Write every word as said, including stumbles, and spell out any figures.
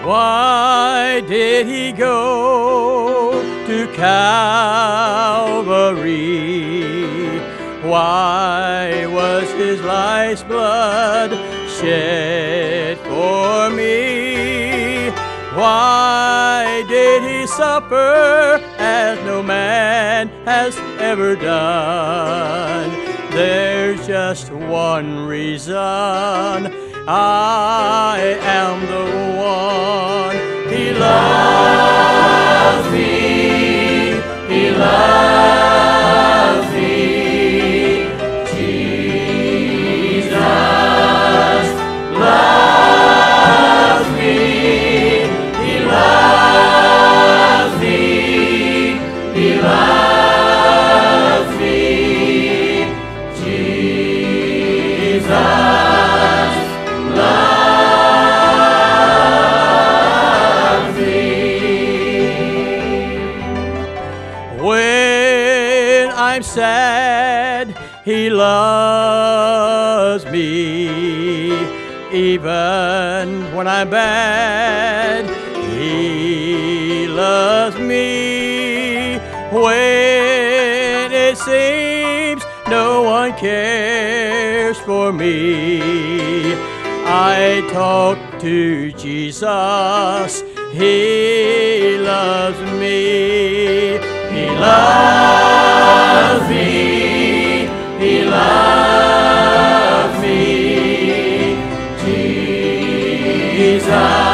Why did he go to Calvary? Why was his life's blood shed for me? Why did he suffer as no man has ever done? There's just one reason: I am the one. He loves me, he loves me. Jesus loves me, he loves me, he loves me. Jesus loves me. When I'm sad, he loves me. Even when I'm bad, he loves me. When it seems no one cares for me, I talk to Jesus. He loves me. He loves me. He loves me. Jesus